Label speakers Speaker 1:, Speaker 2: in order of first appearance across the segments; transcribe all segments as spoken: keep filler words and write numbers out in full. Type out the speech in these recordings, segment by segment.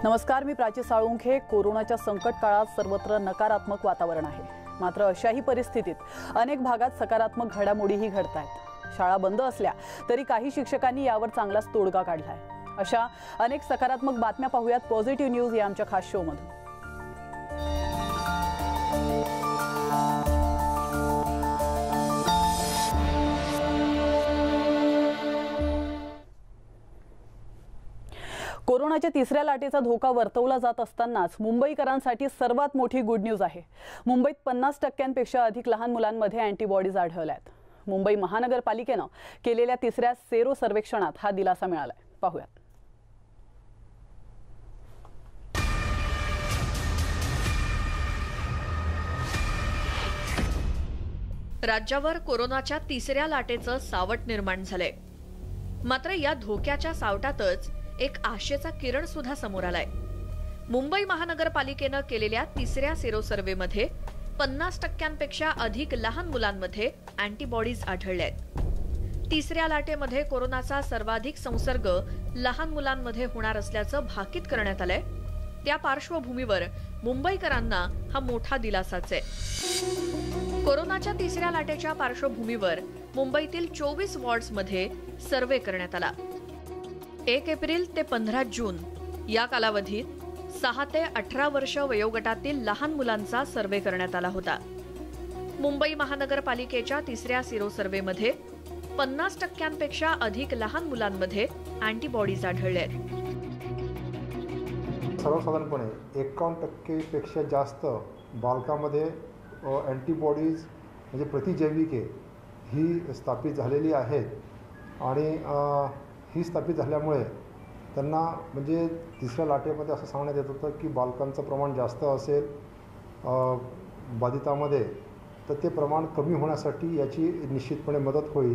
Speaker 1: नमस्कार, मी प्राची साळुंखे। कोरोनाच्या संकट काळात सर्वत्र नकारात्मक वातावरण आहे। मात्र अशाही परिस्थितीत अनेक भागात सकारात्मक घडामोडीही घडतायत। शाळा बंद असल्या तरी काही शिक्षकांनी यावर चांगलाच तोडगा काढलाय। अशा अनेक सकारात्मक बातम्या पाहूयात पॉझिटिव्ह न्यूज या आमच्या खास शो मध्ये। कोरोनाच्या तिसऱ्या लाटेचा धोका वर्तवला जात असतानाच मुंबईकरांसाठी सर्वात मोठी गुड न्यूज आहे। मुंबईत पन्नास टक्क्यांपेक्षा अधिक लहान मुलांमध्ये अँटीबॉडीज आढळल्यात। मुंबई महानगरपालिकेने केलेल्या तिसऱ्या सेरो सर्वेक्षणात हा दिलासा मिळालाय। पाहूयात।
Speaker 2: राज्यावर कोरोनाच्या तिसऱ्या लाटेचं सावट निर्माण झालंय। मात्र या धोक्याच्या सावटातच एक आशेचा किरण सुद्धा समोर आलाय। मुंबई महानगरपालिकेने केलेल्या तिसऱ्या सेरो सर्व्हेमध्ये पन्नास टक्क्यांपेक्षा अधिक लहान मुलांमध्ये अँटीबॉडीज आढळल्यात। तिसऱ्या लाटेमध्ये कोरोनाचा सर्वाधिक संसर्ग लहान मुलांमध्ये होणार असल्याचं भाकीत करण्यात आलंय। त्या पार्श्वभूमीवर मुंबईकरांना हा मोठा दिलासाच आहे। कोरोनाच्या तिसऱ्या लाटेच्या पार्श्वभूमीवर मुंबईतील चोवीस वॉर्ड्समध्ये सर्व्हे करण्यात आला। एक एप्रिल ते पंधरा जून या कालावधीत सहा ते अठरा वर्ष वयोगटातील लहान मुलांचा सर्व्हे करण्यात आला होता। मुंबई महानगरपालिकेच्या तिसऱ्या सेरो सर्व्हेमध्ये पन्नास टक्क्यांपेक्षा अधिक लहान मुलांमध्ये अँटीबॉडीज आढळल्या।
Speaker 3: सर्वसाधारणपणे एकावन्न टक्के पेक्षा जास्त बालकांमध्ये अँटीबॉडीज म्हणजे प्रतिजैविके ही स्थापित झालेली आहेत आणि ही स्थापित झाल्यामुळे त्यांना म्हणजे तिसऱ्या लाटेमध्ये असं सांगण्यात येत होतं की बालकांचं प्रमाण जास्त असेल बाधितांमध्ये, तर ते प्रमाण कमी होण्यासाठी याची निश्चितपणे मदत होईल।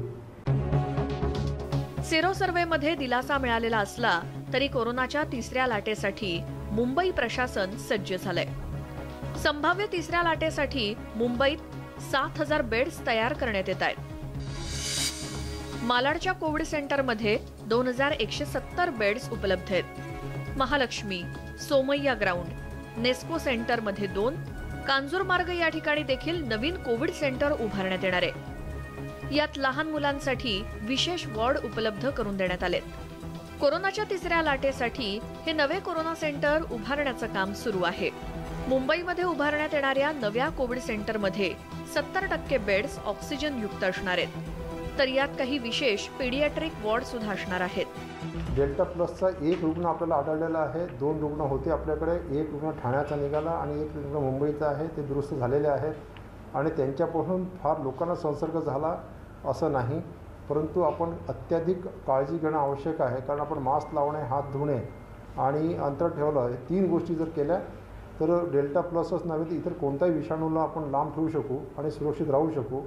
Speaker 2: सेरो सर्व्हेमध्ये दिलासा मिळालेला असला तरी कोरोनाच्या तिसऱ्या लाटेसाठी मुंबई प्रशासन सज्ज झालंय। संभाव्य तिसऱ्या लाटेसाठी मुंबईत सात हजार बेड्स तयार करण्यात येत आहेत। मालाडच्या कोविड सेंटरमध्ये दोन हजार एकशे सत्तर बेड्स उपलब्ध आहेत। महालक्ष्मी, सोमय्या ग्राउंड, नेस्को सेंटरमध्ये दोन, कांजूरमार्ग या ठिकाणी देखील नवीन कोविड सेंटर उभारण्यात येणार आहे। यात लहान मुलांसाठी विशेष वॉर्ड उपलब्ध करून देण्यात आलेत। कोरोनाच्या तिसऱ्या लाटेसाठी हे नवे कोरोना सेंटर उभारण्याचं काम सुरू आहे। मुंबईमध्ये उभारण्यात येणाऱ्या नव्या कोविड सेंटरमध्ये सत्तर टक्के बेड्स ऑक्सिजन युक्त असणार आहेत, तर यात काही विशेष पीडियाट्रिक वॉर्ड सुद्धा असणार आहेत।
Speaker 3: डेल्टा प्लसचा एक रुग्ण आपल्याला आढळलेला आहे। दोन रुग्ण होते आपल्याकडे, एक रुग्ण ठाण्याचा निघाला आणि एक रुग्ण मुंबईचा आहे। ते दुरुस्त झालेले आहेत आणि त्यांच्यापासून फार लोकांना संसर्ग झाला असं नाही, परंतु आपण अत्याधिक काळजी घेणं आवश्यक आहे। कारण आपण मास्क लावणे, हात धुणे आणि अंतर ठेवलं, हे तीन गोष्टी जर केल्या तर डेल्टा प्लसच नव्हे तर इतर कोणत्याही विषाणूला आपण लांब ठेवू शकू आणि सुरक्षित राहू शकू।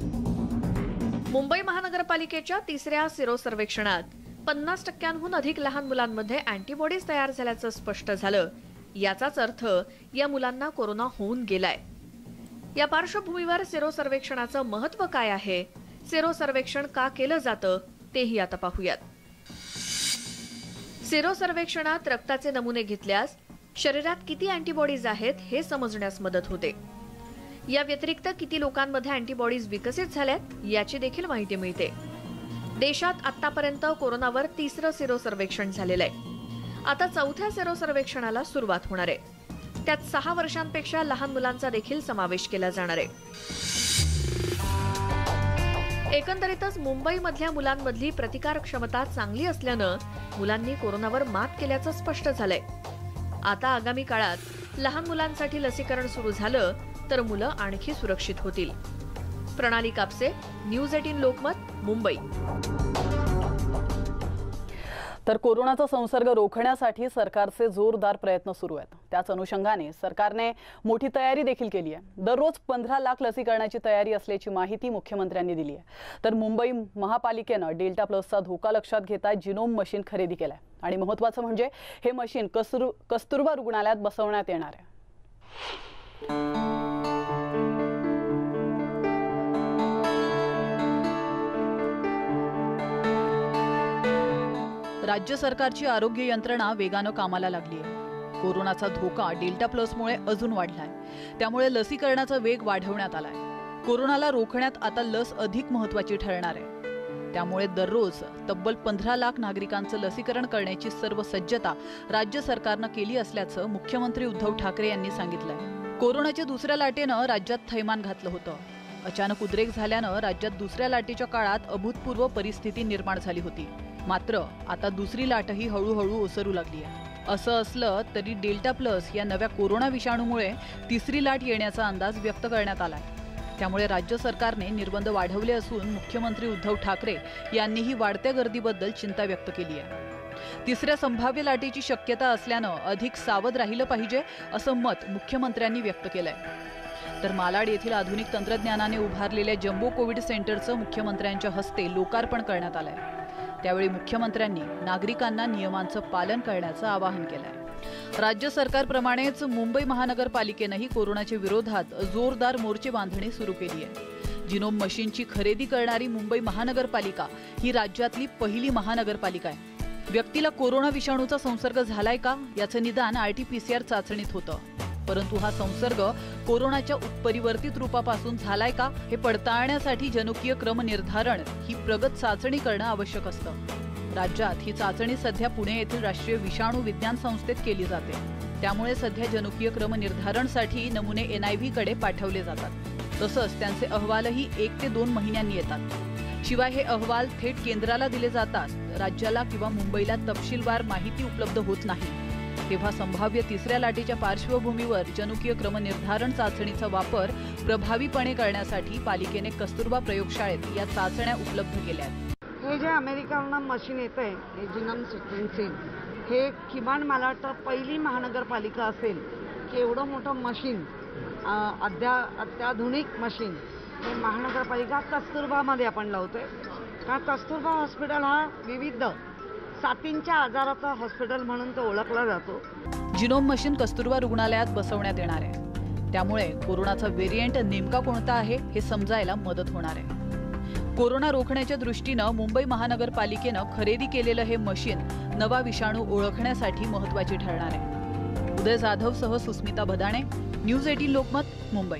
Speaker 2: मुंबई महानगरपालिकेच्या तिसऱ्या सेरो सर्वेक्षणात पन्नास टक्क्यांहून अधिक लहान मुलांमध्ये अँटीबॉडीज तयार झाल्याचं स्पष्ट झालं। याचाच अर्थ या मुलांना कोरोना होऊन गेलाय। या पार्श्वभूमीवर सेरो सर्वेक्षणाचं महत्त्व काय आहे, सेरो सर्वेक्षण का केलं जातं तेही आता पाहूयात। सेरो सर्वेक्षणात रक्ताचे नमुने घेतल्यास शरीरात किती अँटीबॉडीज आहेत हे समजण्यास मदत होते। या व्यतिरिक्त किती लोकांमध्ये अँटीबॉडीज विकसित झाल्यात याची देखील माहिती मिळते। देशात आतापर्यंत कोरोनावर तिसरं सेरो सर्वेक्षण झालेलं आहे। आता चौथ्या सेरो सर्वेक्षणाला सुरुवात होणार आहे। त्यात सहा वर्षांपेक्षा लहान मुलांचा देखील समावेश केला जाणार आहे। एकंदरीतच मुंबईमधल्या मुलांमधली प्रतिकार क्षमता चांगली असल्यानं मुलांनी कोरोनावर मात केल्याचं स्पष्ट झालंय। आता आगामी काळात लहान मुलांसाठी लसीकरण सुरू झालं तर मुलं आणखी सुरक्षित होतील। प्रणाली कापसे, न्यूज अठरा लोकमत, मुंबई।
Speaker 1: तर कोरोनाचा संसर्ग रोखण्यासाठी सरकारचे जोरदार प्रयत्न सुरू आहेत। त्याच अनुषंगाने सरकारने मोठी तयारी देखील केली आहे। दररोज पंधरा लाख लसीकरणाची तयारी असल्याची माहिती मुख्यमंत्र्यांनी दिली आहे। तर मुंबई महापालिकेने डेल्टा प्लसचा धोका लक्षात घेता जिनोम मशीन खरेदी केलाय आणि महत्त्वाचं म्हणजे हे मशीन कस्तुरबा रुग्णालयात बसवण्यात येणार आहे। राज्य सरकारची आरोग्य यंत्रणा वेगानं कामाला लागली आहे। कोरोनाचा धोका डेल्टा प्लसमुळे अजून वाढलाय, त्यामुळे लसीकरणाचा वेग वाढवण्यात आलाय. कोरोनाला रोखण्यात आता लस अधिक महत्त्वाची ठरणार आहे. त्यामुळे दररोज तब्बल पंधरा लाख नागरिकांचं लसीकरण करण्याची सर्व सज्जता राज्य सरकारनं केली असल्याचं मुख्यमंत्री उद्धव ठाकरे यांनी सांगितलंय. कोरोनाच्या दुसऱ्या लाटेनं राज्यात थैमान घातलं होतं. अचानक उद्रेक झाल्यानं राज्यात दुसऱ्या लाटेच्या काळात अभूतपूर्व परिस्थिती निर्माण झाली होती. मात्र आता दुसरी लाटही हळूहळू ओसरू लागली आहे. असं असलं तरी डेल्टा प्लस या नव्या कोरोना विषाणूमुळे तिसरी लाट येण्याचा अंदाज व्यक्त करण्यात आलाय. त्यामुळे राज्य सरकारने निर्बंध वाढवले असून मुख्यमंत्री उद्धव ठाकरे यांनीही वाढत्या गर्दीबद्दल चिंता व्यक्त केली आहे. तिसऱ्या संभाव्य लाटेची शक्यता असल्यानं अधिक सावध राहिलं पाहिजे असं मत मुख्यमंत्र्यांनी व्यक्त केलंय. तर मालाड येथील आधुनिक तंत्रज्ञानाने उभारलेल्या जम्बो कोविड सेंटरचं मुख्यमंत्र्यांच्या हस्ते लोकार्पण करण्यात आलंय. त्यावेळी मुख्यमंत्र्यांनी नागरिकांना नियमांचं पालन करण्याचं आवाहन केलंय. राज्य सरकारप्रमाणेच मुंबई महानगरपालिकेनंही कोरोनाच्या विरोधात जोरदार मोर्चे बांधणी सुरू केली आहे. जिनोम मशीनची खरेदी करणारी मुंबई महानगरपालिका ही राज्यातली पहिली महानगरपालिका आहे. व्यक्तीला कोरोना विषाणूचा संसर्ग झालाय का याचं निदान आरटीपीसीआर चाचणीत होतं. परंतु हा संसर्ग कोरोनाच्या उत्परिवर्तित रूपापासून झालाय का हे पडताळण्यासाठी जनुकीय क्रम निर्धारण ही प्रगत चाचणी करणं आवश्यक असतं. राज्यात ही चाचणी सध्या पुणे येथील राष्ट्रीय विषाणू विज्ञान संस्थेत केली जाते. त्यामुळे सध्या जनुकीय क्रम निर्धारणसाठी नमुने एनआयव्ही कडे पाठवले जातात. तसंच त्यांचे अहवालही एक ते दोन महिन्यांनी येतात. शिवाय हे अहवाल थेट केंद्राला दिले जातात राज्याला किंवा मुंबईला तपशीलवार माहिती उपलब्ध होत नाही. तेव्हा संभाव्य तिसऱ्या लाटेच्या पार्श्वभूमीवर जनुकीय क्रम निर्धारण चाचणीचा वापर प्रभावीपणे करण्यासाठी पालिकेने कस्तुरबा प्रयोगशाळेत या चाचण्या उपलब्ध केल्या आहेत.
Speaker 4: हे जे अमेरिकावरून मशीन येतंय हे जिनोम सिक्वेन्सिंग, हे किमान मला वाटतं पहिली महानगरपालिका असेल की एवढं मोठं मशीन, अद्या अत्याधुनिक मशीन हे महानगरपालिका कस्तुरबामध्ये आपण लावतोय. कारण कस्तुरबा हॉस्पिटल हा विविध साथींच्या आजाराचा हॉस्पिटल म्हणून तो ओळखला जातो.
Speaker 1: जिनोम मशीन कस्तुरबा रुग्णालयात बसवण्यात येणार आहे. त्यामुळे कोरोनाचा व्हेरियंट नेमका कोणता आहे हे समजायला मदत होणार आहे. कोरोना रोखण्याच्या दृष्टीनं मुंबई महानगरपालिकेनं खरेदी केलेलं हे मशीन नवा विषाणू ओळखण्यासाठी महत्त्वाची ठरणार आहे. उदय जाधव सह सुस्मिता भदाणे, न्यूज अठरा लोकमत, मुंबई.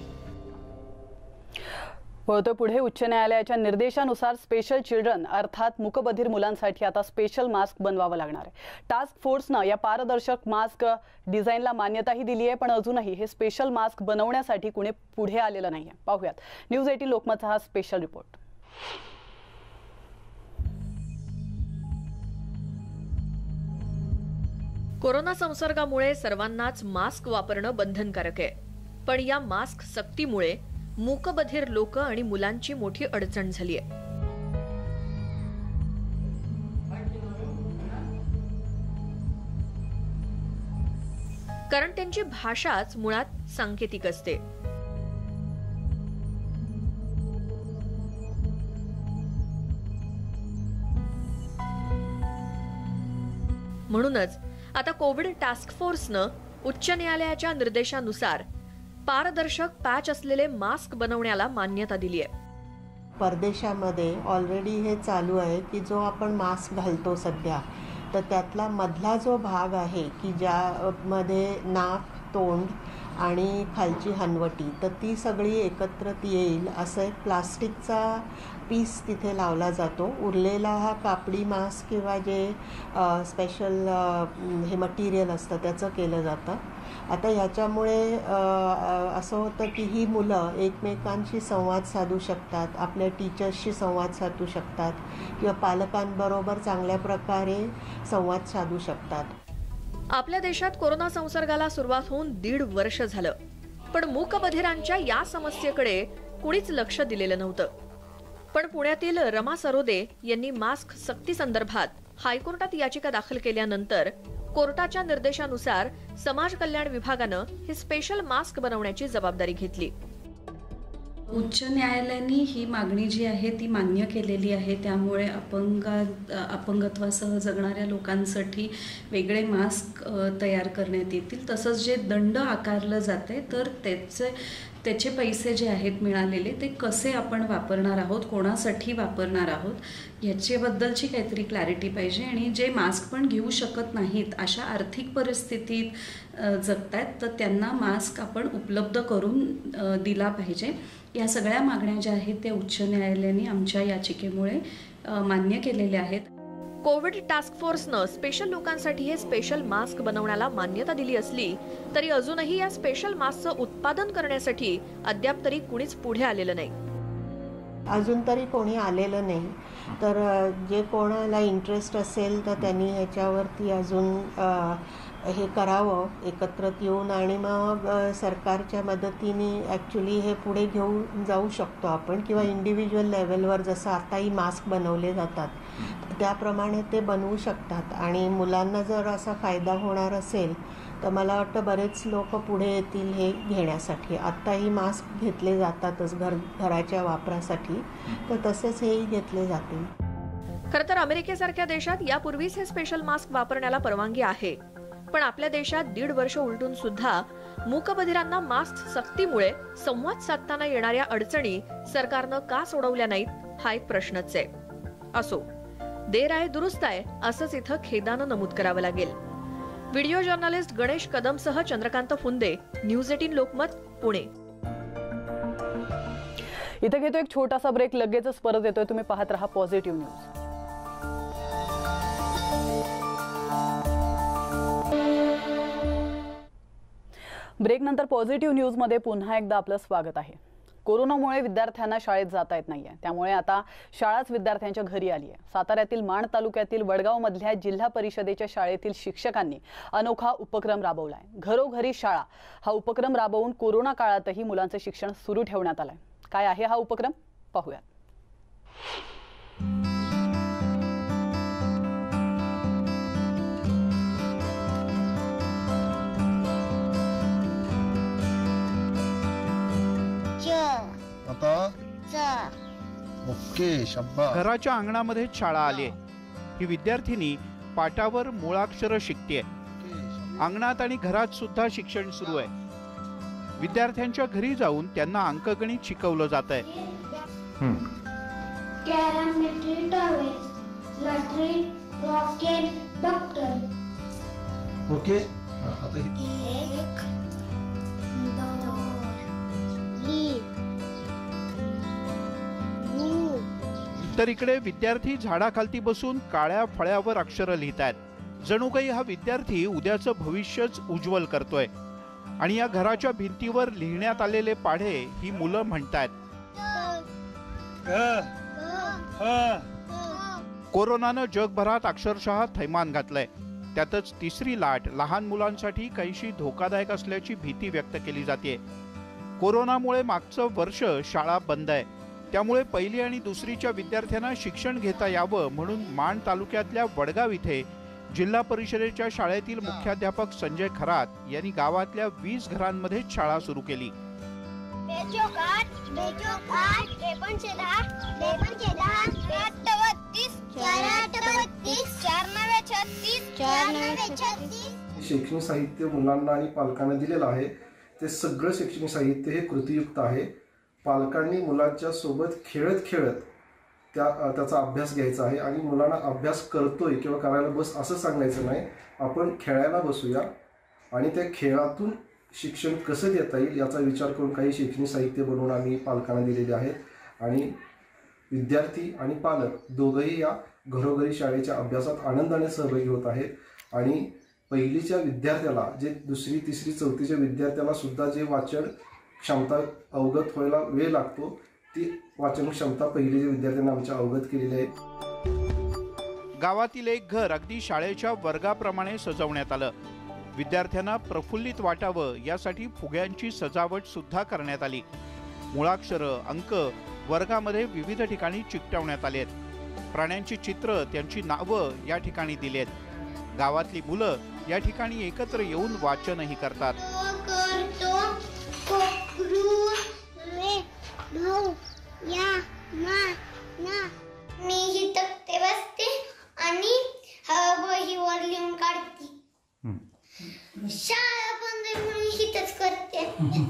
Speaker 5: वळतो पुढे. उच्च न्यायालयाच्या निर्देशानुसार स्पेशल चिल्ड्रन अर्थात मूकबधिर मुलांसाठी आता स्पेशल मास्क बनवावं लागणार आहे. टास्क फोर्सनं या पारदर्शक मास्क डिझाईनला मान्यताही दिली आहे, पण अजूनही हे स्पेशल मास्क बनवण्यासाठी कुणी पुढे आलेलं नाहीये. पाहूयात न्यूज अठरा लोकमतचा हा स्पेशल रिपोर्ट.
Speaker 2: कोरोना संसर्गामुळे सर्वांनाच मास्क वापरणं बंधनकारक आहे. पण या मास्क सक्तीमुळे मूकबधिर लोक आणि मुलांची मोठी अडचण झाली आहे. कारण त्यांची भाषाच मुळात सांकेतिक असते. म्हणूनच आता कोविड टास्क फोर्सनं उच्च न्यायालयाच्या निर्देशानुसार पारदर्शक पॅच असलेले मास्क बनवण्याला मान्यता दिली आहे.
Speaker 6: परदेशामध्ये ऑलरेडी हे चालू आहे की जो आपण मास्क घालतो सध्या, तर त्यातला मधला जो भाग आहे की ज्यामध्ये नाक, तोंड आणि खालची हनवटी, तर ती सगळी एकत्रित येईल असं एक प्लास्टिकचा पीस तिथे लावला जातो. उरलेला हा कापडी मास्क किंवा जे स्पेशल हे मटेरियल असतं त्याचं केलं जातं. आता ह्याच्यामुळे असं होतं की ही मुलं एकमेकांशी संवाद साधू शकतात, आपल्या टीचर्सशी संवाद साधू शकतात किंवा पालकांबरोबर चांगल्या प्रकारे संवाद साधू शकतात.
Speaker 2: आपल्या देशात कोरोना संसर्गाला सुरुवात होऊन दीड वर्ष झालं, पण मूकबधिरांच्या या समस्येकडे कुणीच लक्ष दिलेलं नव्हतं. पण पुण्यातील रमा सरोदे यांनी मास्क सक्ती संदर्भात हायकोर्टात याचिका दाखल केल्यानंतर कोर्टाच्या निर्देशानुसार समाज कल्याण विभागानं हे स्पेशल मास्क बनवण्याची जबाबदारी घेतली.
Speaker 7: उच्च न्यायालयाने ही मागणी जी आहे ती मान्य केलेली आहे. त्यामुळे अपंगा अपंगत्वासह जगणाऱ्या लोकांसाठी वेगळे मास्क तयार करण्यात येतील. तसंच जे दंड आकारलं जाते तर त्याचे त्याचे पैसे जे आहेत मिळालेले ते कसे आपण वापरणार आहोत, कोणासाठी वापरणार आहोत याच्याबद्दलची काहीतरी क्लॅरिटी पाहिजे. आणि जे मास्क पण घेऊ शकत नाहीत, अशा आर्थिक परिस्थितीत जगतायत, तर त्यांना मास्क आपण उपलब्ध करून दिला पाहिजे. या सगळ्या मागण्या ज्या आहेत त्या उच्च न्यायालयाने आमच्या याचिकेमुळे मान्य केलेल्या आहेत.
Speaker 2: कोविड टास्क फोर्सनं स्पेशल लोकांसाठी हे स्पेशल मास्क बनवण्याला मान्यता दिली असली तरी अजूनही या स्पेशल मास्कचं उत्पादन करण्यासाठी अद्याप तरी कुणीच पुढे आलेलं नाही.
Speaker 6: अजून तरी कोणी आलेलं नाही. तर जे कोणाला इंटरेस्ट असेल तर त्यांनी ह्याच्यावरती अजून हे करावं एकत्रित येऊन, आणि मग सरकारच्या मदतीने ॲक्च्युली हे पुढे घेऊन जाऊ शकतो आपण, किंवा इंडिव्हिज्युअल लेवलवर जसं आताही मास्क बनवले जातात त्याप्रमाणे ते बनवू शकतात. आणि मुलांना जर असा फायदा होणार असेल तर मला वाटतं बरेच लोक पुढे येतील हे घेण्यासाठी. आत्ताही मास्क घेतले जातातच घर घराच्या वापरासाठी, तर तसेच हेही घेतले जातील.
Speaker 2: खरं तर अमेरिकेसारख्या देशात यापूर्वीच हे स्पेशल मास्क वापरण्याला परवानगी आहे. पण आपल्या देशात दीड वर्ष उलटून सुद्धा मूकबधिरांना मास्क सक्तीमुळे संवाद साधताना येणाऱ्या अडचणी सरकारनं का सोडवल्या नाहीत हा एक प्रश्नच आहे. असो, देर आहे दुरुस्त आहे असंच इथं खेदानं नमूद करावं लागेल. व्हिडिओ जर्नलिस्ट गणेश कदमसह चंद्रकांत फुंदे, न्यूज एटीन लोकमत, पुणे.
Speaker 1: इथे घेतो एक छोटासा ब्रेक, लगेचच परत येतोय. तुम्ही पाहत रहा पॉझिटिव्ह न्यूज. ब्रेक नंतर पॉझिटिव्ह न्यूज मध्ये पुन्हा एकदा आपलं स्वागत आहे. कोरोनामुळे विद्यार्थ्यांना शाळेत जाता येत नाहीये, त्यामुळे आता शाळाच विद्यार्थ्यांच्या घरी आली आहे. साताऱ्यातील माण तालुक्यातील वडगाव मधल्या जिल्हा परिषदेच्या शाळेतील शिक्षकांनी अनोखा उपक्रम राबवलाय. घरोघरी शाळा हा उपक्रम राबवून कोरोना काळातही मुलांचं शिक्षण सुरू ठेवण्यात आलंय. काय आहे हा उपक्रम पाहूयात.
Speaker 8: ओके, शाबास.
Speaker 9: घराच्या अंगणामध्ये शाळा आली आहे. ही विद्यार्थिनी पाटावर मुळाक्षर शिकतेय. अंगणात आणि घरात सुद्धा शिक्षण सुरू आहे. विद्यार्थ्यांच्या घरी जाऊन त्यांना अंकगणित शिकवलं जात आहे.
Speaker 8: ओके.
Speaker 9: तर इकडे विद्यार्थी झाडाखालती बसून काळ्या फळ्यावर अक्षर लिहितायत. जणू काही हा विद्यार्थी उद्याचं भविष्यच उज्ज्वल करतोय. आणि या घराच्या भिंतीवर लिहिण्यात आलेले पाढे ही मुलं म्हणतायत. कोरोनानं जगभरात अक्षरशः थैमान घातलंय. त्यातच तिसरी लाट लहान मुलांसाठी काहीशी धोकादायक असल्याची भीती व्यक्त केली जाते. कोरोनामुळे मागचं वर्ष शाळा बंद आहे. त्यामुळे पहिली आणि दुसरीच्या विद्यार्थ्यांना शिक्षण घेता यावं म्हणून माण तालुक्यातल्या वडगाव इथे जिल्हा परिषदेच्या शाळेतील मुख्याध्यापक संजय खरात यांनी गावातल्या वीस घरांमध्ये शाळा सुरू केली.
Speaker 3: शैक्षणिक साहित्य मुलांना आणि पालकांना दिलेलं आहे. ते सगळं शैक्षणिक साहित्य हे कृतीयुक्त आहे. पालकांनी मुलांच्या सोबत खेळत खेळत त्या त्याचा अभ्यास घ्यायचा आहे. आणि मुलांना अभ्यास करतोय किंवा करायला बस असं सांगायचं नाही. आपण खेळायला बसूया आणि त्या खेळातून शिक्षण कसं देता येईल याचा विचार करून काही शैक्षणिक साहित्य बनवून आम्ही पालकांना दिलेले आहेत. आणि विद्यार्थी आणि पालक दोघंही या घरोघरी शाळेच्या अभ्यासात आनंदाने सहभागी होत आहेत. आणि पहिलीच्या विद्यार्थ्याला जे दुसरी तिसरी चौथीच्या विद्यार्थ्याला सुद्धा जे वाचन क्षमता अवगत व्हायला वेळ लागतो ती वाचन क्षमता पहिलीच्या विद्यार्थ्यांना आमच्या अवगत केलेली आहे.
Speaker 9: गावातील एक घर अगदी शाळेच्या वर्गाप्रमाणे सजवण्यात आलं. विद्यार्थ्यांना प्रफुल्लित वाटावं यासाठी फुग्यांची सजावट सुद्धा करण्यात आली. मुळाक्षर अंक वर्गामध्ये विविध ठिकाणी चिकटवण्यात आले आहेत. प्राण्यांची चित्र त्यांची नावं या ठिकाणी दिली आहेत. गावातली मुलं या ठिकाणी एकत्र येऊन वाचनही करतात.
Speaker 10: भाऊ या मा ना मी ही तक्ते बसते आणि वहीवर लिहून काढते. शाळा बंद आहे म्हणून हितच करते.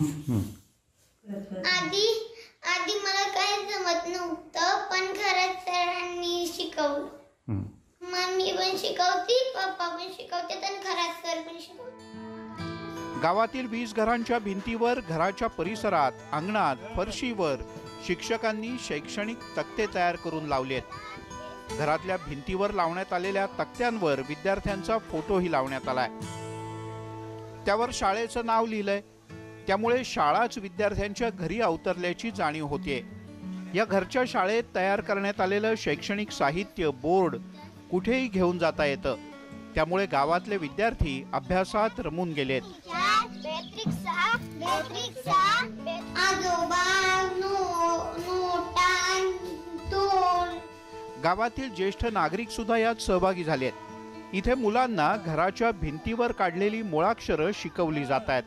Speaker 10: आधी आधी मला काय जमत नव्हतं पण खरंच सरांनी शिकवलं. मम्मी पण शिकवती, पप्पा पण शिकवते आणि खरंच सर पण शिकवते.
Speaker 9: गावातील वीस घरांच्या भिंतीवर, घराच्या परिसरात, अंगणात, फरशीवर शिक्षकांनी शैक्षणिक तक्ते तयार करून लावलेत. घरातल्या भिंतीवर लावण्यात आलेल्या तक्त्यांवर विद्यार्थ्यांचा फोटोही लावण्यात आलाय. त्यावर शाळेचं नाव लिहिलंय. त्यामुळे शाळाच विद्यार्थ्यांच्या घरी अवतरल्याची जाणीव होतीये. या घरच्या शाळेत तयार करण्यात आलेलं शैक्षणिक साहित्य, बोर्ड कुठेही घेऊन जाता येतं. त्यामुळे गावातले विद्यार्थी अभ्यासात रमून गेलेत. गावातील ज्येष्ठ नागरिक सुद्धा यात सहभागी झालेत. इथे मुलांना घराच्या भिंतीवर काढलेली मुळाक्षरं शिकवली जात आहेत.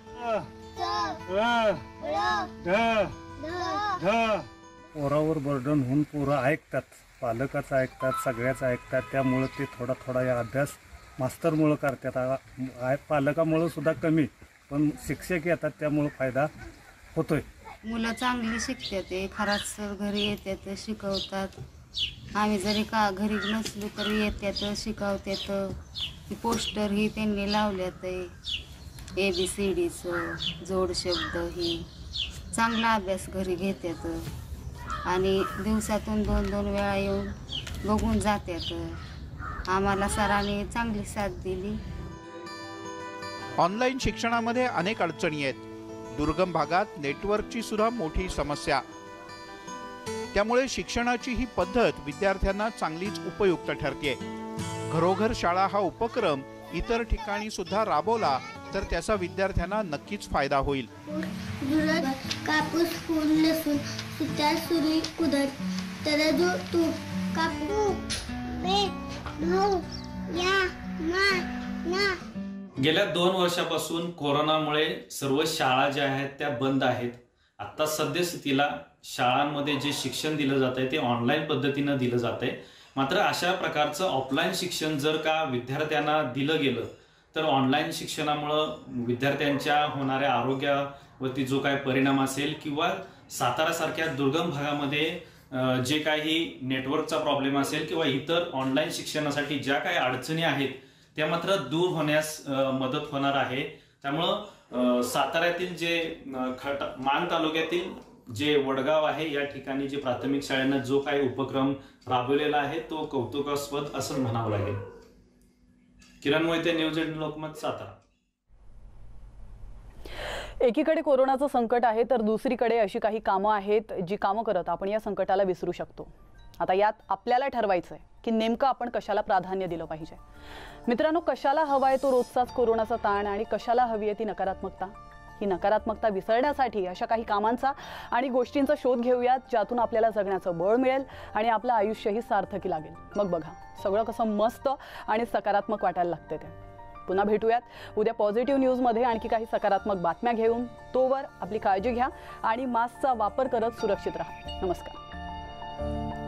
Speaker 11: पोरावर बर्डन होऊन पोरं ऐकतात, पालकाचं ऐकतात, सगळ्याच ऐकतात. त्यामुळं ते थोडा थोडा या अभ्यास मास्तरमुळं करतात. पालकामुळं सुद्धा कमी, पण शिक्षक येतात त्यामुळं फायदा होतोय.
Speaker 12: मुलं चांगली शिकतात, ते खराच सर घरी येतात, शिकवतात. आम्ही जरी का घरी नसलो तरी येतात, शिकवतात. पोस्टर ही त्यांनी लावल्यात, ए बी सी डीचं जोड शब्द ही चांगला अभ्यास घरी घेतात आणि दिवसातून दोन दोन वेळा येऊन बघून जातात. आम्हाला सरांनी चांगली साथ दिली.
Speaker 9: ऑनलाईन शिक्षणामध्ये अनेक अडचणी आहेत. दुर्गम भागात नेटवर्कची सुद्धा मोठी समस्या. त्यामुळे शिक्षणाची ही पद्धत विद्यार्थ्यांना चांगलीच उपयुक्त ठरते. घरोघर शाळा हा उपक्रम इतर ठिकाणी सुद्धा राबवला तर त्याचा विद्यार्थ्यांना नक्कीच फायदा होईल.
Speaker 10: कापूस फूल लसूण सुत्या सुरी कुदत तर जो तू कापू बे भाऊ या मा ना.
Speaker 13: गेल्या दोन वर्षापासून कोरोनामुळे सर्व शाळा ज्या आहेत त्या बंद आहेत. आता सद्यस्थितीला शाळांमध्ये जे शिक्षण दिलं जात आहे ते ऑनलाईन पद्धतीनं दिलं जात आहे. मात्र अशा प्रकारचं ऑफलाईन शिक्षण जर का विद्यार्थ्यांना दिलं गेलं तर ऑनलाईन शिक्षणामुळं विद्यार्थ्यांच्या होणाऱ्या आरोग्यावरती जो काही परिणाम असेल किंवा सातारासारख्या दुर्गम भागामध्ये जे काही नेटवर्कचा प्रॉब्लेम असेल किंवा इतर ऑनलाईन शिक्षणासाठी ज्या काही अडचणी आहेत त्या मात्र दूर होण्यास मदत होणार आहे. त्यामुळं साताऱ्यातील जे मान तालुक्यातील जे वडगाव आहे या ठिकाणी जे प्राथमिक शाळेनं जो काही उपक्रम राबवलेला आहे तो कौतुकास्पद असं म्हणावं लागेल. Kiran Mohite, news eighteen Lokmat, Satara.
Speaker 1: एकीकडे कोरोनाचं संकट आहे तर दुसरीकडे अशी काही कामं आहेत जी कामं करत आपण या संकटाला विसरू शकतो. आता यात आपल्याला ठरवायचं आहे की नेमकं आपण कशाला प्राधान्य दिलं पाहिजे. मित्रांनो, कशाला हवाय तो रोजचाच कोरोनाचा ताण आणि कशाला हवी आहे ती नकारात्मकता. ही नकारात्मकता विसरण्यासाठी अशा काही कामांचा आणि गोष्टींचा शोध घेऊयात ज्यातून आपल्याला जगण्याचं बळ मिळेल आणि आपलं आयुष्यही सार्थकी लागेल. मग बघा सगळं कसं मस्त आणि सकारात्मक वाटायला लागते ते. पुन्हा भेटूयात उद्या पॉझिटिव्ह न्यूजमध्ये आणखी काही सकारात्मक बातम्या घेऊन. तोवर आपली काळजी घ्या आणि मास्कचा वापर करत सुरक्षित राहा. नमस्कार.